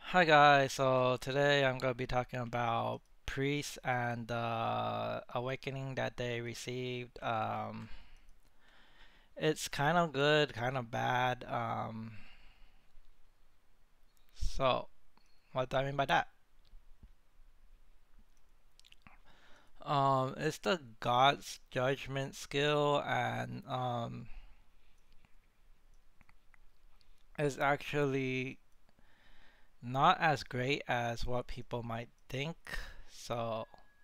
Hi guys, so today I'm going to be talking about priests and the awakening that they received. It's kind of good, kind of bad. So what do I mean by that? It's the God's judgment skill, and it's actually not as great as what people might think. So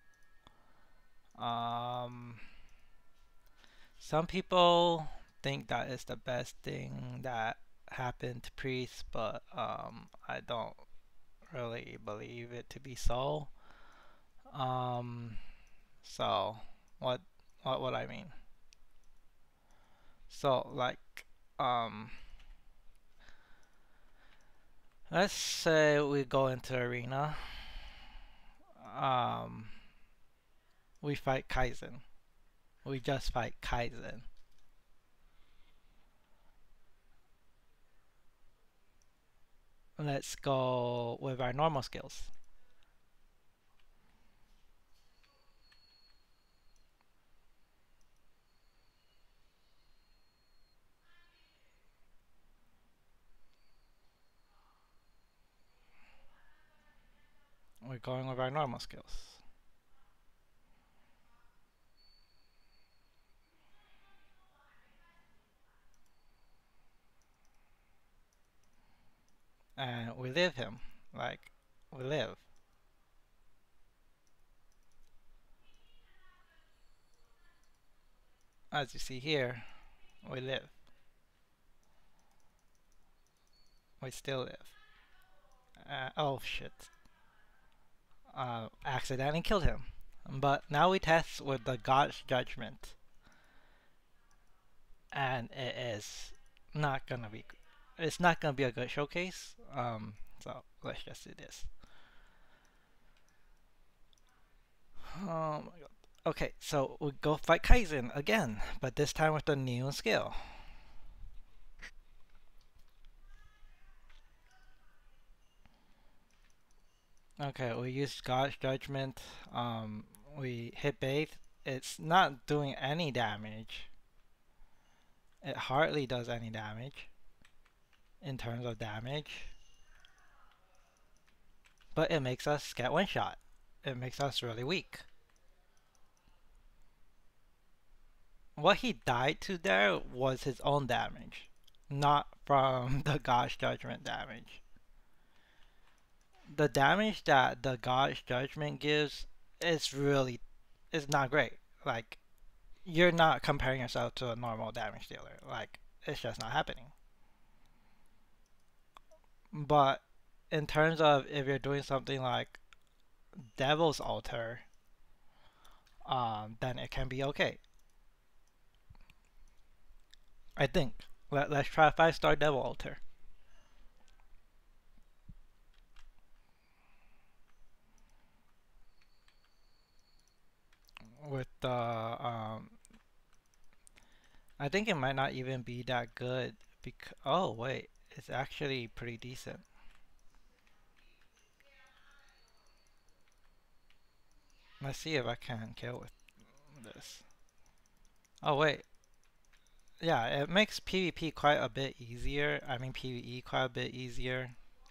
um, some people think that is the best thing that happened to priests, but I don't really believe it to be so. Um, so what what would I mean? So um, let's say we go into arena. Um, we fight Kaizen. We just fight Kaizen. Let's go with our normal skills. We're going with our normal skills. And we live him. Like, we live. As you see here, we live. We still live. Oh shit. Accidentally killed him. But now we test with the God's judgment. And it is not gonna be. It's not gonna be a good showcase. So let's just do this. Oh my god. Okay, so we go fight Kaizen again, but this time with the new skill. Okay, we use God's judgment. We hit bait. It's not doing any damage. It hardly does any damage in terms of damage, but it makes us get one shot. It makes us really weak. What he died to there was his own damage, not from the God's Judgment damage. The damage that the God's Judgment gives is not great. Like, you're not comparing yourself to a normal damage dealer. Like, it's just not happening. But in terms of if you're doing something like Devil's Altar, then it can be okay. I think. Let's try 5-star Devil Altar with the. I think it might not even be that good. Oh wait, it's actually pretty decent. Let's see if I can kill with this. Oh wait, yeah, it makes PvP quite a bit easier. I mean PvE quite a bit easier.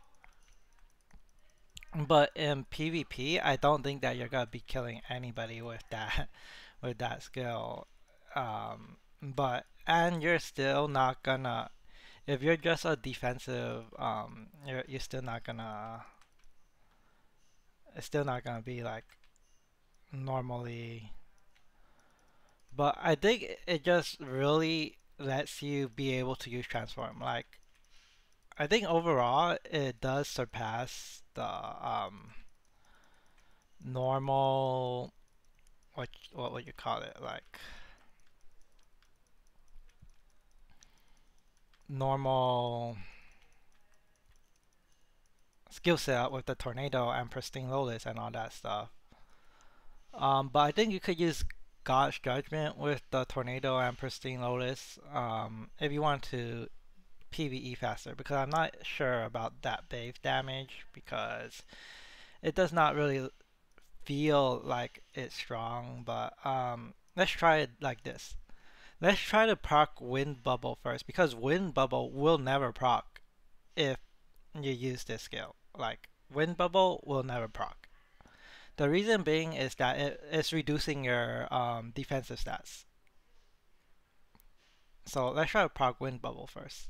But in PvP, I don't think that you're gonna be killing anybody with that with that skill. But and you're still not gonna if you're just a defensive, you're still not gonna it's still not gonna be like normally. But I think it just really lets you be able to use transform. Like I think overall it does surpass the normal what would you call it like normal skill set with the tornado and pristine Lotus and all that stuff. But I think you could use God's Judgment with the tornado and pristine Lotus if you want to PvE faster because I'm not sure about that base damage because it does not really feel like it's strong. But let's try it like this. Let's try to proc Wind Bubble first because Wind Bubble will never proc if you use this skill. Like Wind Bubble will never proc. The reason being is that it's reducing your defensive stats. So let's try to proc Wind Bubble first.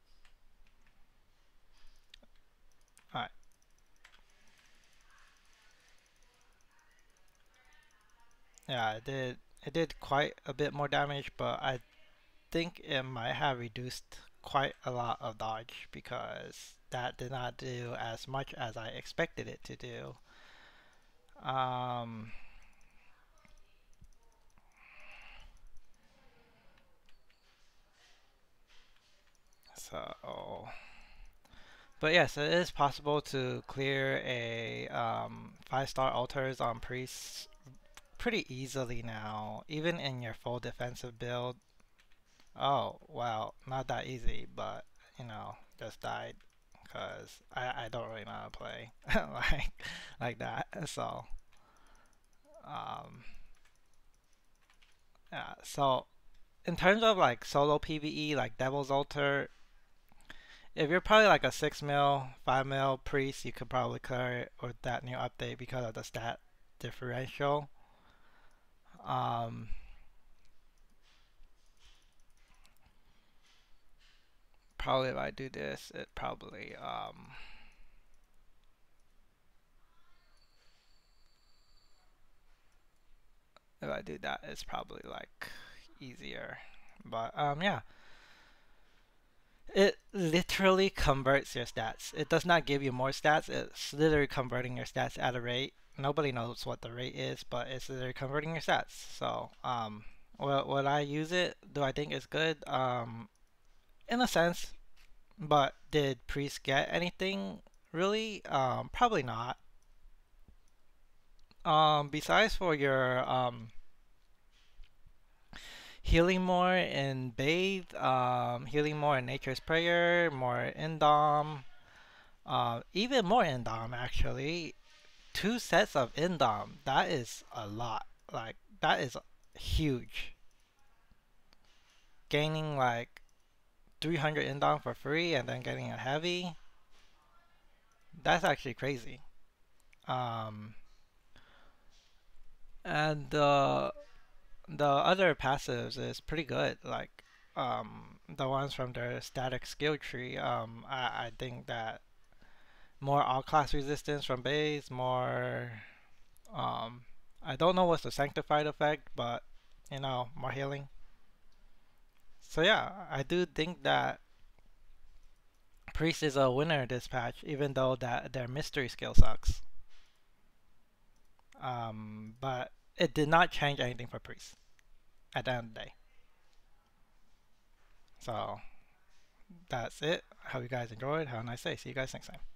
Alright. Yeah, it did quite a bit more damage, but I think it might have reduced quite a lot of dodge because that did not do as much as I expected it to do. Um, so, but yes, it is possible to clear a 5-star altars on priests pretty easily now, even in your full defensive build. Oh, well, not that easy, but just died because I don't really know how to play like like that. So, um, yeah. So in terms of like solo PvE, like Devil's Altar, if you're probably like a 6 mil, 5 mil priest, you could probably clear it with that new update because of the stat differential. Um, Probably if I do this, it probably if I do that, it's probably like easier. But yeah, it literally converts your stats. It does not give you more stats. It's literally converting your stats at a rate. Nobody knows what the rate is, but it's literally converting your stats. So well, would I use it? Do I think it's good? In a sense, but did Priest get anything really? Probably not. Besides for your healing more in Bathe, healing more in Nature's Prayer, more Indom, even more Indom actually. 2 sets of Indom, that is a lot. Like, that is huge. Gaining like 300 Indom for free and then getting a heavy, that's actually crazy. Um, and the other passives is pretty good. Like, the ones from their static skill tree, I think that more all class resistance from base, more um I don't know what's the sanctified effect, but more healing. So yeah, I do think that Priest is a winner this patch, even though that their mystery skill sucks. But it did not change anything for Priest at the end of the day. So that's it. Hope you guys enjoyed. Have a nice day. See you guys next time.